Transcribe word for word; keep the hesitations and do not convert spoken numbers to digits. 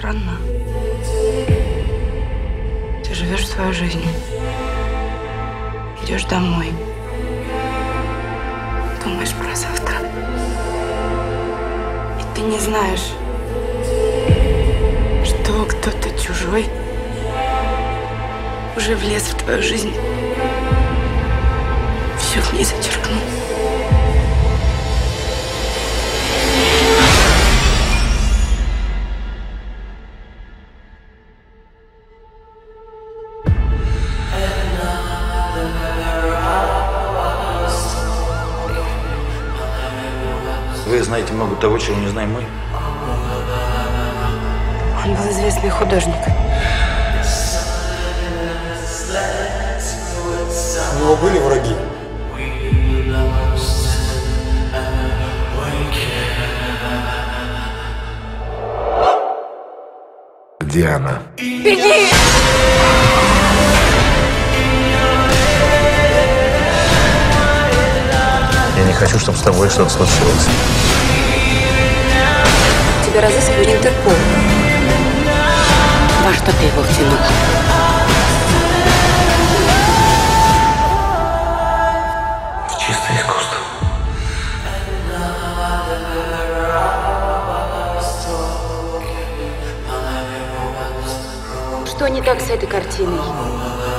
странно. Ты живешь свою жизнь. Идешь домой. Думаешь про завтра. И ты не знаешь, что кто-то чужой уже влез в твою жизнь. Все в ней зачеркнул. Вы знаете много того, чего не знаем мы. Он был известный художник. У него были враги? Где она? Беги! Я не хочу, чтобы с тобой что-то случилось. Тебя разыскивает Интерпол. Во что ты его втянул? В чистое искусство. Что не так с этой картиной?